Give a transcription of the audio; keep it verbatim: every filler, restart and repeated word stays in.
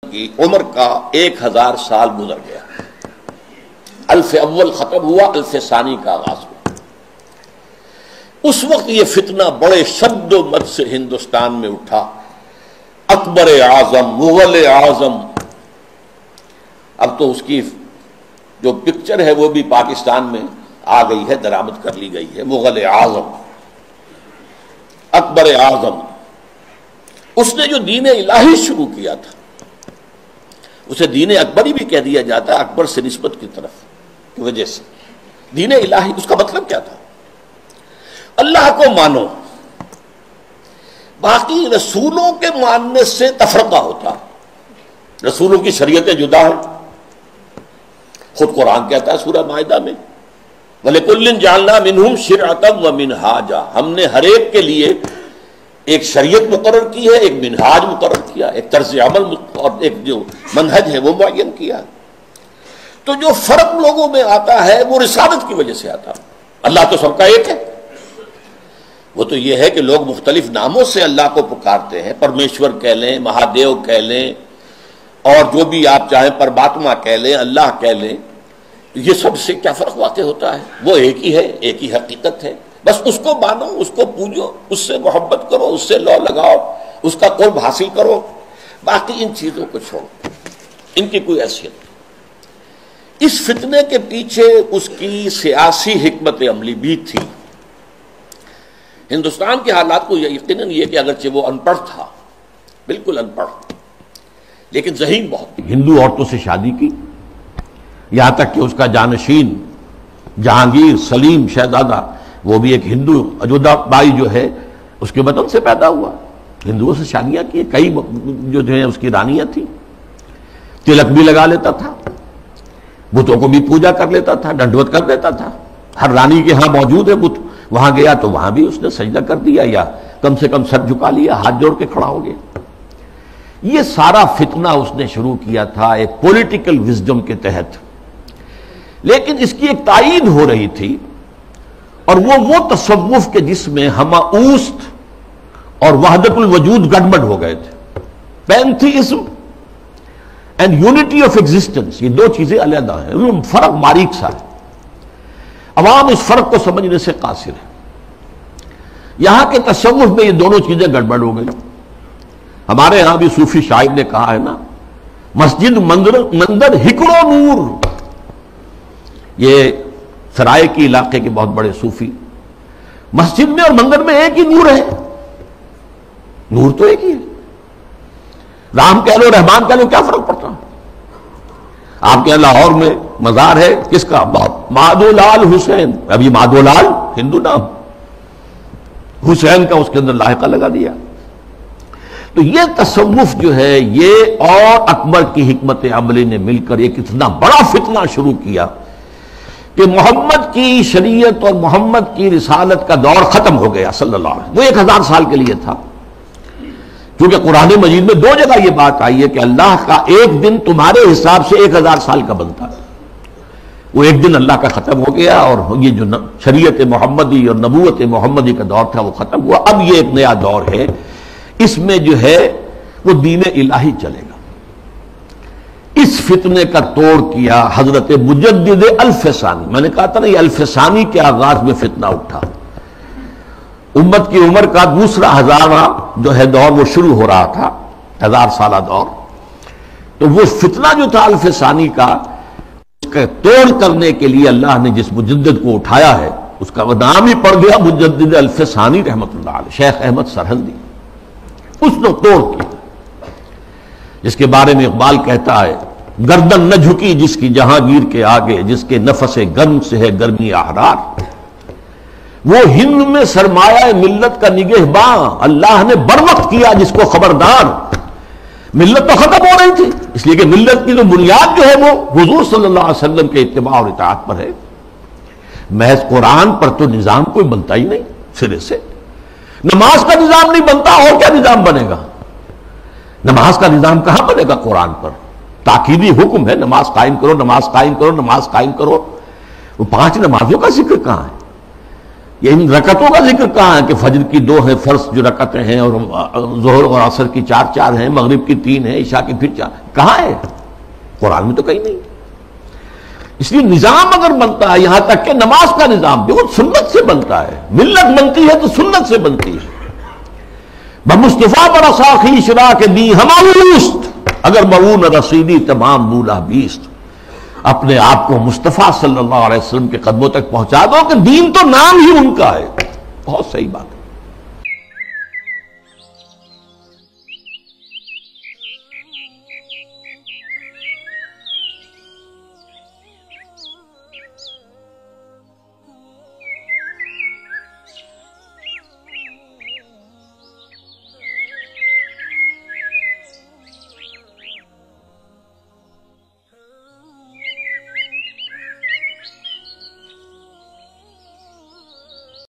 کی عمر کا ایک ہزار سال گزر گیا. الف اول ختم ہوا، الف ثانی کا آغاز ہوا. اس وقت یہ فتنہ بڑے شد و مد سے ہندوستان میں اٹھا. اکبر اعظم، مغل اعظم، اب تو اس کی جو پکچر ہے وہ بھی پاکستان میں آ گئی ہے، درآمد کر لی گئی ہے. مغل اعظم، اکبر اعظم، اس نے جو دین الہی شروع کیا تھا اسے دین اکبری بھی کہہ دیا جاتا ہے، اکبر سے نسبت کی طرف کی وجہ سے. دین الہی اس کا مطلب کیا تھا؟ اللہ کو مانو، باقی رسولوں کے ماننے سے تفرقہ ہوتا. رسولوں کی شریعتیں جدا ہیں. خود قرآن کہتا ہے سورہ مائدہ میں وَلِكُلٍّ جَعَلْنَا مِنْهُمْ شِرْعَةً وَمِنْهَاجًا، ہم نے ہر ایک کے لیے ایک شریعت مقرر کی ہے، ایک منہاج مقرر کیا، ایک طرز عمل اور ایک جو منہج ہے وہ معین کیا. تو جو فرق لوگوں میں آتا ہے وہ رسالت کی وجہ سے آتا. اللہ تو سب کا ایک ہے. وہ تو یہ ہے کہ لوگ مختلف ناموں سے اللہ کو پکارتے ہیں، پرمیشور کہہ لیں، مہادیو کہہ لیں، اور جو بھی آپ چاہیں پرماتما کہہ لیں، اللہ کہہ لیں. یہ سب سے کیا فرق واقع ہوتا ہے؟ وہ ایک ہی ہے، ایک ہی حقیقت ہے. بس اس کو مانو، اس کو پوجو، اس سے محبت کرو، اس سے لو لگاؤ، اس کا قرب حاصل کرو. باقی ان چیزوں کو چھوڑو، ان کی کوئی حیثیت نہیں. اس فتنے کے پیچھے اس کی سیاسی حکمت عملی بھی تھی. ہندوستان کے حالات کو یقیناً یہ کہ اگرچہ وہ ان پڑھ تھا، بالکل ان پڑھ، لیکن ذہین بہت. ہندو عورتوں سے شادی کی، یہاں تک کہ اس کا جانشین جہانگیر سلیم شہزادہ، وہ بھی ایک ہندو، اجودھا بائی جو ہے اس کے وطن سے پیدا ہوا. ہندوؤں سے شادیاں کی، کئی جو ہیں اس کی رانیاں تھیں. تلک بھی لگا لیتا تھا، بتوں کو بھی پوجا کر لیتا تھا، ڈنڈوت کر لیتا تھا. ہر رانی کے ہاں موجود ہے بت، وہاں گیا تو وہاں بھی اس نے سجدہ کر دیا یا کم سے کم سر جھکا لیا، ہاتھ جوڑ کے کھڑا ہو گیا. یہ سارا فتنہ اس نے شروع کیا تھا ایک پولیٹیکل وزڈم کے تحت. لیکن اس کی ایک تائید ہو رہی تھی، اور وہ وہ تصوف کے جس میں ہمہ اوست اور وحدت الوجود گڑبڑ ہو گئے تھے. Pantheism and unity of existence, یہ دو چیزیں علیحدہ ہیں، فرق باریک سا ہے. عوام اس فرق کو سمجھنے سے قاصر ہے. یہاں کے تصوف میں یہ دونوں چیزیں گڑبڑ ہو گئی. ہمارے یہاں بھی صوفی شاعر نے کہا ہے نا، مسجد مندر مندر ہکڑو نور. یہ سرائے کی علاقے کے بہت بڑے صوفی، مسجد میں اور مندر میں ایک ہی نور ہے. نور تو ایک ہی ہے. رام کہہ لو، رحمان کہہ لو، کیا فرق پڑتا؟ آپ کے لاہور میں مزار ہے کس کا؟ مادھو لال حسین. ابھی مادھو لال ہندو نام، حسین کا اس کے اندر لاحقہ لگا دیا. تو یہ تصوف جو ہے یہ اور اکبر کی حکمت عملی نے مل کر ایک اتنا بڑا فتنہ شروع کیا کہ محمد کی شریعت اور محمد کی رسالت کا دور ختم ہو گیا صلی اللہ علیہ وسلم. وہ ایک ہزار سال کے لیے تھا. کیونکہ قرآن مجید میں دو جگہ یہ بات آئی ہے کہ اللہ کا ایک دن تمہارے حساب سے ایک ہزار سال کا بنتا ہے. وہ ایک دن اللہ کا ختم ہو گیا، اور یہ جو شریعت محمدی اور نبوت محمدی کا دور تھا وہ ختم ہوا. اب یہ ایک نیا دور ہے، اس میں جو ہے وہ دین الہی چلے گا. اس فتنے کا توڑ کیا حضرت مجدد الف ثانی. میں نے کہا تھا نا یہ الف ثانی کے آغاز میں فتنہ اٹھا. امت کی عمر کا دوسرا ہزارہ جو ہے دور وہ شروع ہو رہا تھا، ہزار سالہ دور. تو وہ فتنہ جو تھا الف ثانی کا، اس کا توڑ کرنے کے لیے اللہ نے جس مجدد کو اٹھایا ہے اس کا وہ نام ہی پڑ گیا مجدد الف ثانی رحمۃ اللہ علیہ، شیخ احمد سرہندی. اس نے توڑ کیا، جس کے بارے میں اقبال کہتا ہے گردن نہ جھکی جس کی جہانگیر کے آگے، جس کے نفس گرم سے ہے گرمی احرار. وہ ہند میں سرمایہ ملت کا نگہباں، اللہ نے بر وقت کیا جس کو خبردار. ملت تو ختم ہو رہی تھی، اس لیے کہ ملت کی جو بنیاد جو ہے وہ حضور صلی اللہ علیہ وسلم کے اتباع اور اطاعت پر ہے. محض قرآن پر تو نظام کوئی بنتا ہی نہیں سرے سے. نماز کا نظام نہیں بنتا، اور کیا نظام بنے گا؟ نماز کا نظام کہاں بنے گا قرآن پر؟ تاکیدی حکم ہے نماز قائم کرو، نماز قائم کرو، نماز قائم کرو. وہ پانچ نمازوں کا ذکر کہاں ہے؟ یہ ان رکعتوں کا ذکر کہاں ہے کہ فجر کی دو ہیں فرض جو رکعتیں ہیں، اور ظہر اور عصر کی چار چار ہیں، مغرب کی تین ہیں، عشاء کی پھر چار، کہاں ہے؟ قرآن میں تو کہیں نہیں۔ اس لیے نظام اگر بنتا ہے، یہاں تک کہ نماز کا نظام بھی وہ سنت سے بنتا ہے، ملت بنتی ہے تو سنت سے بنتی ہے۔ بمصطفیٰ پر اساخی شرا کے دی ہماوست، اگر مؤون رسیدی تمام بولا بیست، اپنے آپ کو مصطفیٰ صلی اللہ علیہ وسلم کے قدموں تک پہنچا دو کہ دین تو نام ہی ان کا ہے۔ بہت صحیح بات ہے۔